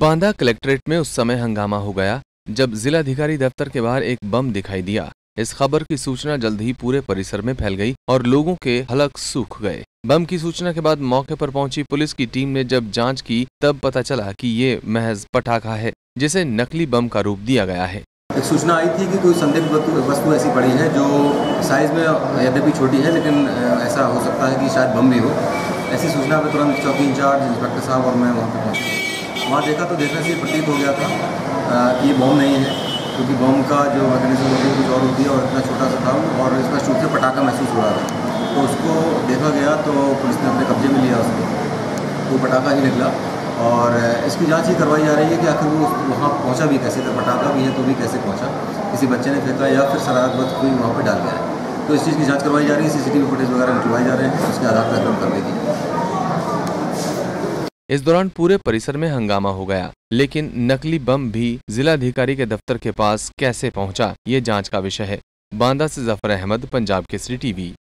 Banda collectorate में उस समय हंगामा हो गया जब जिलाधिकारी दफ्तर के बाहर एक बम दिखाई दिया। इस खबर की सूचना जल्द ही पूरे परिसर में फैल गई और लोगों के हलक सूख गए। बम की सूचना के बाद मौके पर पहुंची पुलिस की टीम ने जब जांच की तब पता चला कि ये महज पटाखा है जिसे नकली बम का रूप दिया गया है। एक सूचना आई थी कि कोई संदिग्ध वस्तु ऐसी पड़ी है जो साइज में यद्यपि छोटी है लेकिन ऐसा हो सकता है कि शायद बम भी हो। ऐसी सूचना पर तुरंत चौकी इंचार्ज इंस्पेक्टर साहब और मैं वहाँ पर पहुँचा। वहाँ देखा तो देखने से प्रतीत हो गया था कि ये बम नहीं है, क्योंकि बम का जो मैकेनिज्म होती है कुछ और होती है और इतना छोटा सा था और स्पष्ट रूप से पटाखा महसूस हो रहा था। तो उसको देखा गया तो पुलिस ने अपने कब्जे में लिया उसको, वो पटाखा ही निकला और इसकी जांच ही करवाई जा रही है कि आखिर वो वहाँ पहुँचा भी कैसे था। पटाखा भी है तो भी कैसे पहुँचा, किसी बच्चे ने फेंका या फिर शरारत कोई वहाँ पर डाल गया है। तो इस चीज़ की जांच करवाई जा रही है, सीसीटीवी फुटेज वगैरह निकलवाए जा रहे हैं, उसके आधार पर कर देगी। इस दौरान पूरे परिसर में हंगामा हो गया, लेकिन नकली बम भी जिलाधिकारी के दफ्तर के पास कैसे पहुंचा, ये जांच का विषय है। बांदा से जफर अहमद, पंजाब केसरी टीवी।